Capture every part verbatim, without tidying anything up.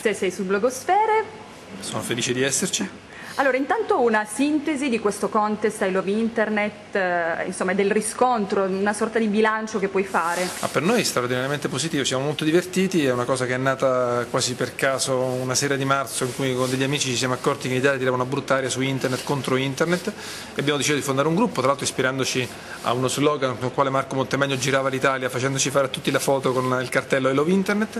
Te sei su Blogosfere. Sono felice di esserci. Allora, intanto una sintesi di questo contest I Love Internet, eh, insomma del riscontro, una sorta di bilancio che puoi fare. Ah, per noi è straordinariamente positivo, ci siamo molto divertiti, è una cosa che è nata quasi per caso una sera di marzo in cui con degli amici ci siamo accorti che in Italia tirava una brutta aria su internet contro internet e abbiamo deciso di fondare un gruppo, tra l'altro ispirandoci a uno slogan con il quale Marco Montemagno girava l'Italia facendoci fare a tutti la foto con il cartello I Love Internet.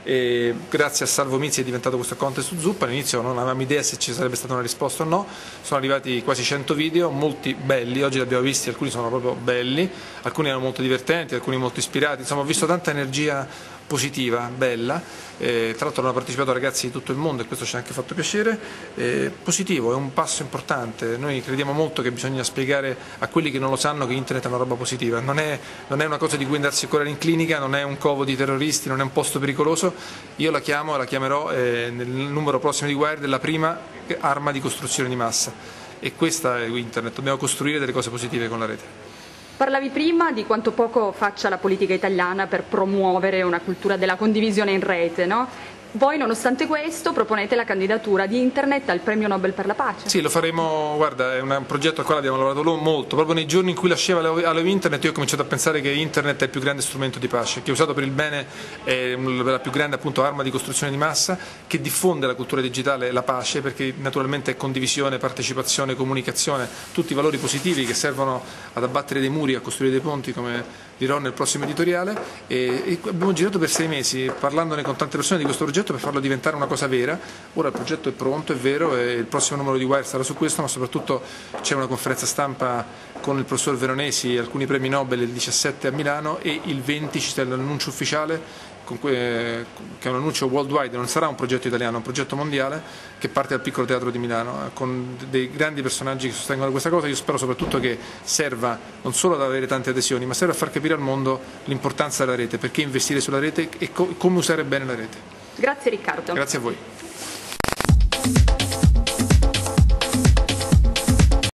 E grazie a Salvo Mizzi è diventato questo contest su Zuppa. All'inizio non avevamo idea se ci sarebbe stata una risposta o no, sono arrivati quasi cento video, molti belli, oggi li abbiamo visti, alcuni sono proprio belli, alcuni erano molto divertenti, alcuni molto ispirati, insomma ho visto tanta energia positiva, bella, eh, tra l'altro hanno partecipato ragazzi di tutto il mondo e questo ci ha anche fatto piacere, eh, positivo, è un passo importante, noi crediamo molto che bisogna spiegare a quelli che non lo sanno che internet è una roba positiva, non è, non è una cosa di cui andarsi a correre in clinica, non è un covo di terroristi, non è un posto pericoloso, io la chiamo e la chiamerò eh, nel numero prossimo di Wired la prima arma di costruzione di massa e questa è internet, dobbiamo costruire delle cose positive con la rete. Parlavi prima di quanto poco faccia la politica italiana per promuovere una cultura della condivisione in rete, no? Voi, nonostante questo, proponete la candidatura di Internet al Premio Nobel per la Pace. Sì, lo faremo, guarda, è un progetto al quale abbiamo lavorato molto, proprio nei giorni in cui nasceva Love Internet io ho cominciato a pensare che Internet è il più grande strumento di pace, che usato per il bene è la più grande appunto arma di costruzione di massa, che diffonde la cultura digitale e la pace, perché naturalmente è condivisione, partecipazione, comunicazione, tutti i valori positivi che servono ad abbattere dei muri, a costruire dei ponti, come dirò nel prossimo editoriale, e, e abbiamo girato per sei mesi parlandone con tante persone di questo progetto per farlo diventare una cosa vera. Ora il progetto è pronto, è vero, e il prossimo numero di Wired sarà su questo, ma soprattutto c'è una conferenza stampa con il professor Veronesi, alcuni premi Nobel il diciassette a Milano e il venti ci sarà l'annuncio ufficiale che è un annuncio worldwide, non sarà un progetto italiano, è un progetto mondiale che parte dal Piccolo Teatro di Milano con dei grandi personaggi che sostengono questa cosa. Io spero soprattutto che serva non solo ad avere tante adesioni, ma serve a far capire al mondo l'importanza della rete, perché investire sulla rete e co come usare bene la rete. Grazie Riccardo. Grazie a voi.